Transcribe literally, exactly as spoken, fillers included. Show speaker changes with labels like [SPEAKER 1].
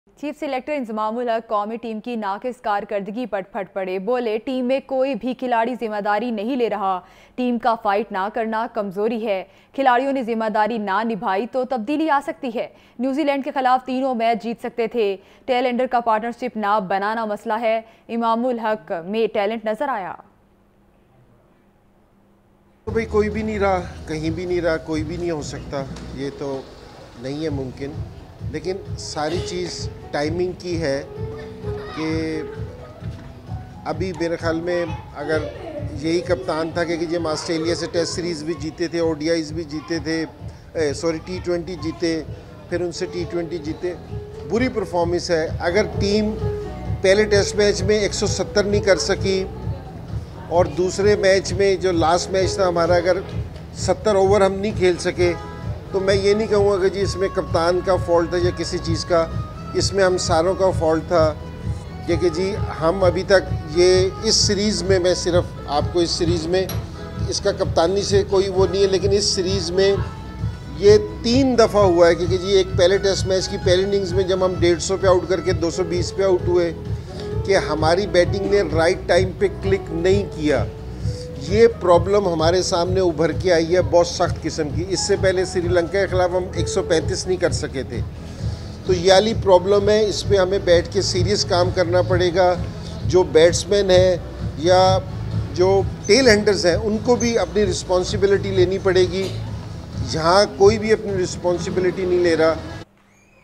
[SPEAKER 1] Chief selector इंजमाम-उल-हक कौमी team की नाकिस कारकर्दगी पर फट पड़े। बोले, टीम में कोई भी खिलाड़ी जिम्मेदारी नहीं ले रहा। टीम का फाइट ना करना कमजोरी है। खिलाड़ियों ने जिम्मेदारी ना निभाई तो तब्दीली आ सकती है। न्यूजीलैंड के खिलाफ तीनों मैच जीत सकते थे। टेलेंडर का पार्टनरशिप ना बनाना मसला है। इंजमाम-उल-हक में टैलेंट नजर आया
[SPEAKER 2] तो भाई कोई भी नहीं रहा, कहीं भी नहीं रहा, कोई भी नहीं हो सकता, ये तो नहीं है मुमकिन। लेकिन सारी चीज़ टाइमिंग की है कि अभी मेरे ख्याल में अगर यही कप्तान था कि कि जब ऑस्ट्रेलिया से टेस्ट सीरीज़ भी जीते थे, ओडीआईज़ भी जीते थे, सॉरी टी ट्वेंटी जीते, फिर उनसे टी ट्वेंटी जीते, बुरी परफॉर्मेंस है। अगर टीम पहले टेस्ट मैच में एक सौ सत्तर नहीं कर सकी और दूसरे मैच में जो लास्ट मैच था हमारा, अगर सत्तर ओवर हम नहीं खेल सके, तो मैं ये नहीं कहूँगा कि जी इसमें कप्तान का फॉल्ट था या किसी चीज़ का, इसमें हम सारों का फॉल्ट था। क्योंकि जी हम अभी तक ये इस सीरीज़ में, मैं सिर्फ आपको इस सीरीज़ में, इसका कप्तानी से कोई वो नहीं है, लेकिन इस सीरीज़ में ये तीन दफ़ा हुआ है। क्योंकि जी एक पहले टेस्ट मैच की पहली इनिंग्स में जब हम डेढ़ सौ पे आउट करके दो सौ बीस पे आउट हुए, कि हमारी बैटिंग ने राइट टाइम पे क्लिक नहीं किया। ये प्रॉब्लम हमारे सामने उभर के आई है बहुत सख्त किस्म की। इससे पहले श्रीलंका के ख़िलाफ़ हम एक सौ पैंतीस नहीं कर सके थे। तो ये वाली प्रॉब्लम है, इस पे हमें बैठ के सीरियस काम करना पड़ेगा। जो बैट्समैन हैं या जो टेल हैंडर्स हैं, उनको भी अपनी रिस्पॉन्सिबिलिटी लेनी पड़ेगी। यहाँ कोई भी अपनी रिस्पॉन्सिबिलिटी नहीं ले रहा।